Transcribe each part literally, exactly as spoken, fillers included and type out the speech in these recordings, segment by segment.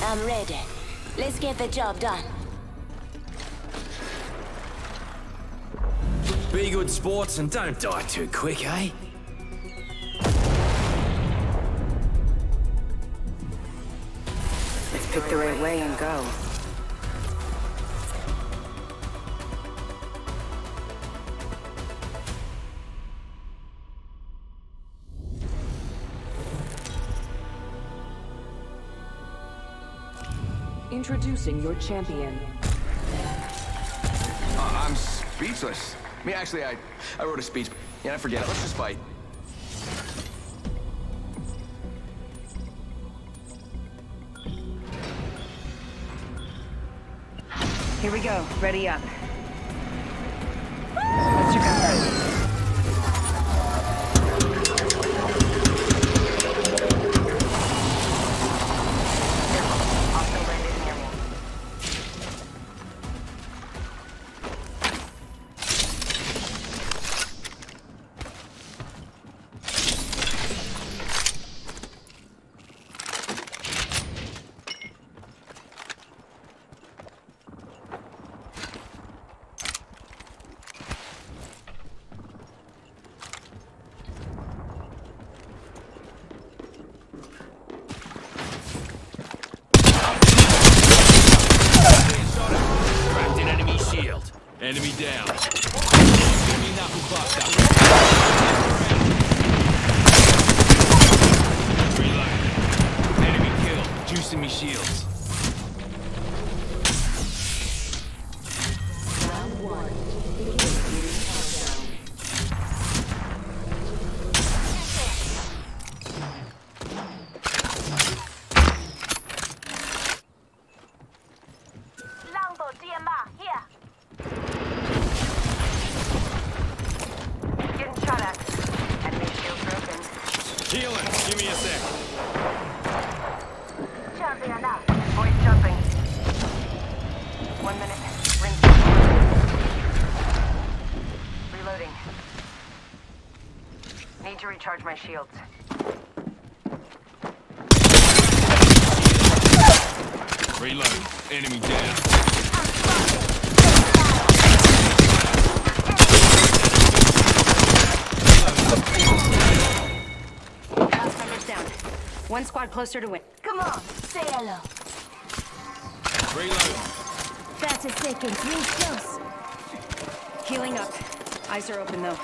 I'm ready. Let's get the job done. Be good sports and don't die too quick, eh? Let's pick the right way and go. Introducing your champion. Uh, I'm speechless. I mean, actually, I, I wrote a speech. Yeah, I forget it. Let's just fight. Here we go. Ready up. What's your gun first? Enemy down. Enemy knuckle cluster. Reload. Enemy kill. Juicing me shields. Round one. Longbow D M R, here. Healing. Give me a sec. Champion up. Boys jumping. One minute. Ring. Reloading. Need to recharge my shields. Reload. Enemy down. One squad closer to win. Come on, say hello. Reload. thirty seconds, real close. Healing up. Eyes are open though.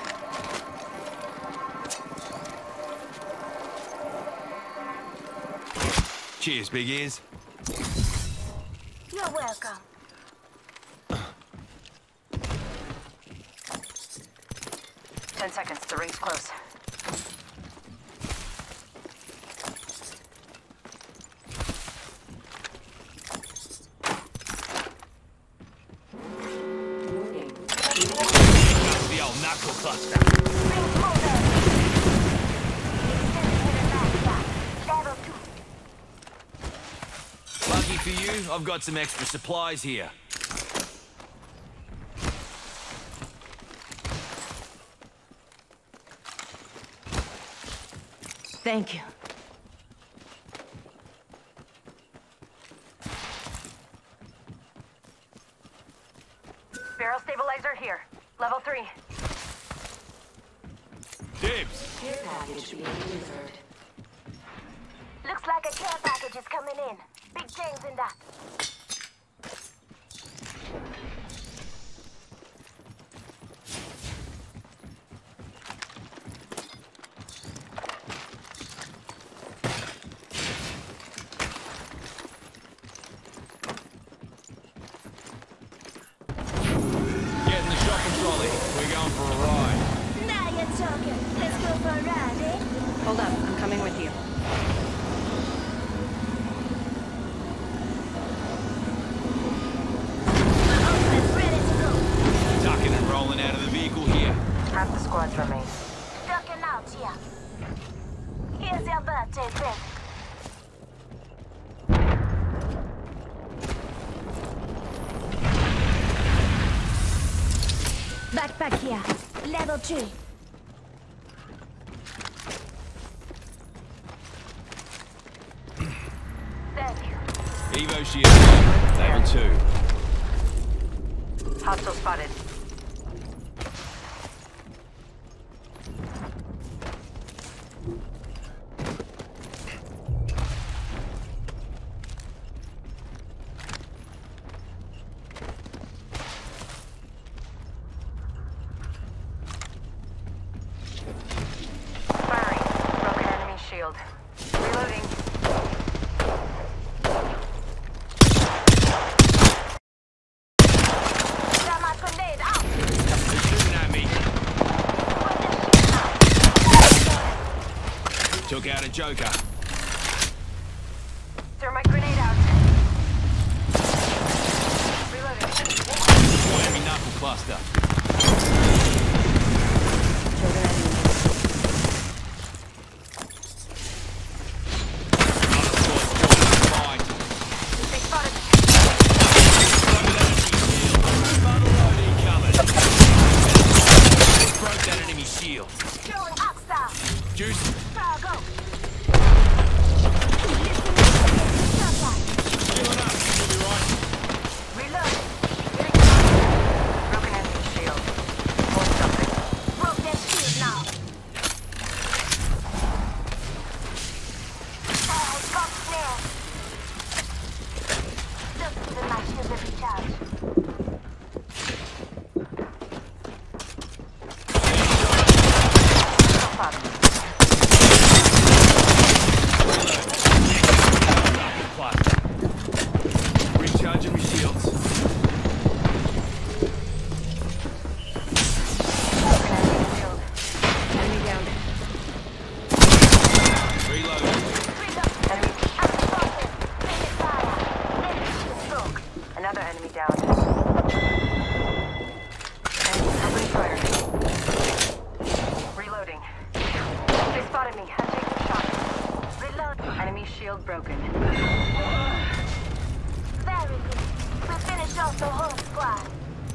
Cheers, big ears. You're welcome. Ten seconds. The ring's close. The old knuckle cluster. Level two. Lucky for you, I've got some extra supplies here. Thank you. Barrel stabilizer here. Level three. Dibs. Care package being delivered. Looks like a care package is coming in. Big things in that. Get in the shopping trolley. We're going for a ride. Now you're talking. Let's go for a ride, eh? Hold up. I'm coming with you. My ultimate's ready to go. Tucking and rolling out of the vehicle here. Half the squads remain. Ducking out here. Here's your birthday present. Backpack here. Level three. Thank you. Evo shield. Level two. Hostile spotted. Firing. Broken enemy shield. Reloading. Thermite grenade out. They're shooting at me. Took out a Joker. Thermite grenade out. Reloading. One enemy knuckle cluster. Killed an enemy. Fine. They spotted me. Broke that enemy shield. Throwing hostile. Juice. Fire go. Healing up. You'll be right. Reload. Broken enemy shield. More something. Broke their shield now. Oh, got snare. Just giving my shield a recharge. Recharging my shields. Broken enemy shield. Enemy down. Reloading. Reload. Enemy. I'm spotted. Friendly fire. Enemy shield broke. Another enemy down. Enemy opening fire. Reloading. They spotted me. I'm taking shots. Reload. Enemy shield broken. Very good. We finished off the whole squad.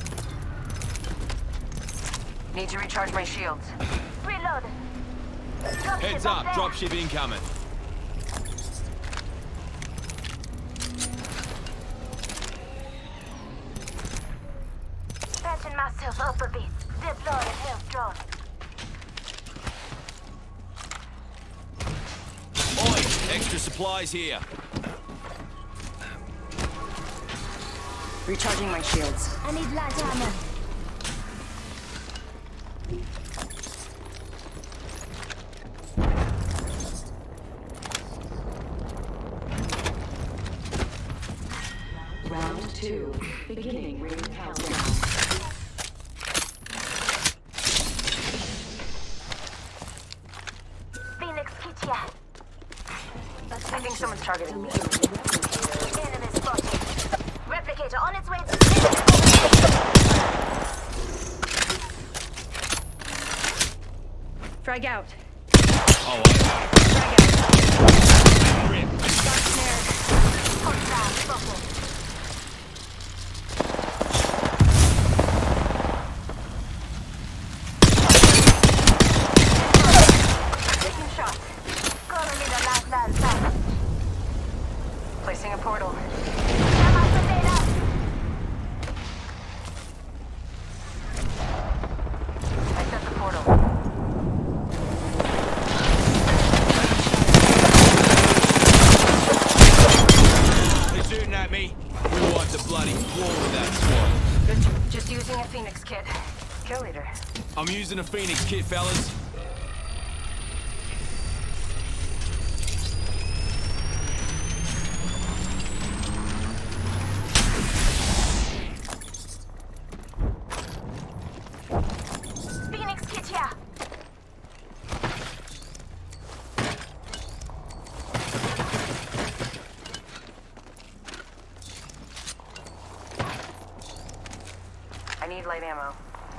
Need to recharge my shields. Reload. Dropship Heads up up. there. Dropship incoming. Patching myself up a bit. Deploying health drone. Oi, extra supplies here. Recharging my shields. I need light ammo. Round two. Beginning ring countdown. Phoenix kit here. I think someone's targeting me. Enemy spotted. Replicator on its way to Frag out. Oh, I got it. Frag out. Rip. Got snared. hostile spotted. Taking shots. Gonna need a last last package. Placing a portal. Thermite grenade out. I set the portal. They're shooting at me. We wiped the bloody floor with that squad. Just, just using a Phoenix kit. Kill leader. I'm using a Phoenix kit, fellas. Phoenix kit here. I need light ammo.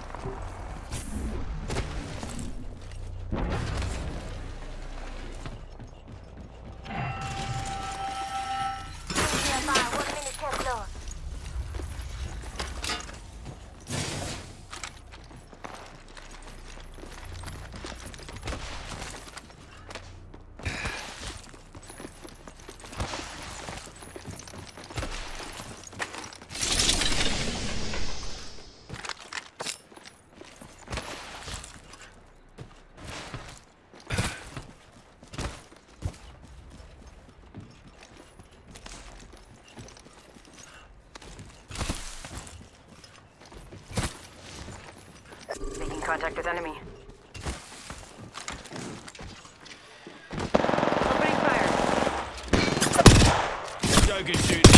Stand by. One minute till close. contact with enemy. Opening fire. Joker shooting.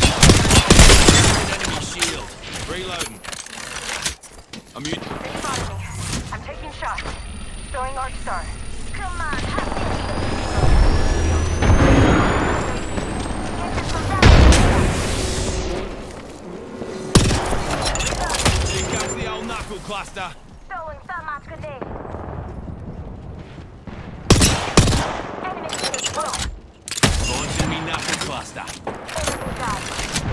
Enemy shield. Reloading. I'm mute. They spotted me. I'm taking shots. Throwing Arc Star. Come on, have Here comes the old knuckle cluster. Throwing thermite grenade. Enemy shield broke. Launching me knuckle cluster. Enemy died.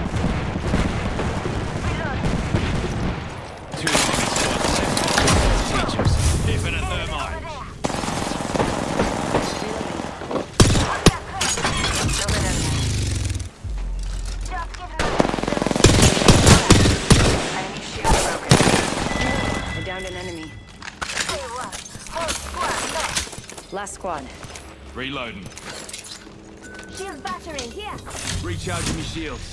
Reload. Two enemy squads left. Teachers. Diffing a Over thermite. there. On that cliff. Killed an enemy. Just giving us Enemy shield broken. I downed an enemy. Say what? Whole squad left. Last squad. Reloading. Shield battery here. Recharging me shields.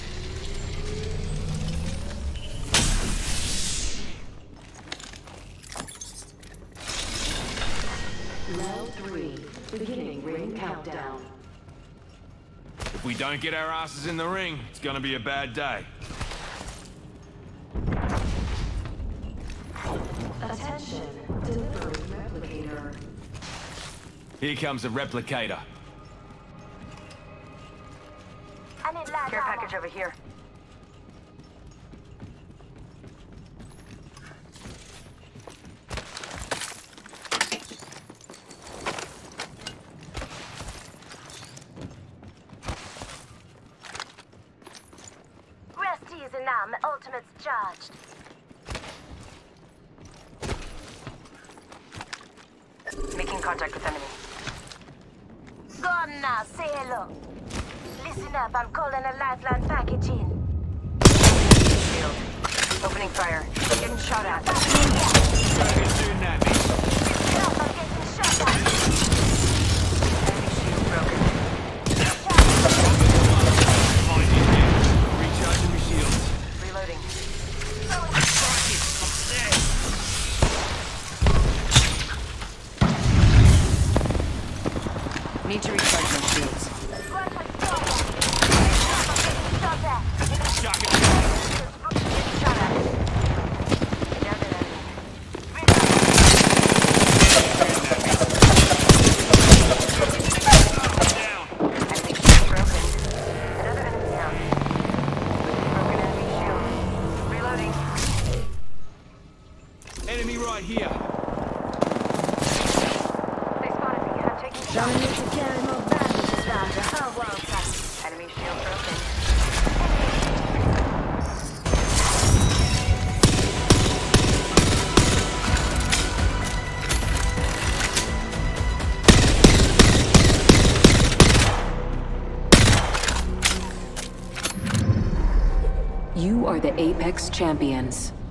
Round three. Beginning ring countdown. If we don't get our asses in the ring, it's gonna be a bad day. Attention. Delivering replicator. Here comes a replicator. I need light Care armor. package over here. Rest easy now, my ultimate's charged. Making contact with enemy. Go on now, say hello. Listen up, I'm calling a lifeline package in. Shield. Opening fire. Getting shot at. Joker shooting at me. Help, I'm getting shot at. Enemy shield broken. Behind you here. Recharging me shields. Reloading. Need to recharge my shields. Run for cover. Help, I'm getting shot at. Shotgun. Getting shot at. Downed an enemy. Down. Enemy shield broken. Another enemy down. Broken enemy shield. Reloading. Enemy right here. They spotted me. I'm taking Don't shots. need to carry more bandages now. Oh, well, fast. Enemy shield broken. You are the Apex Champions.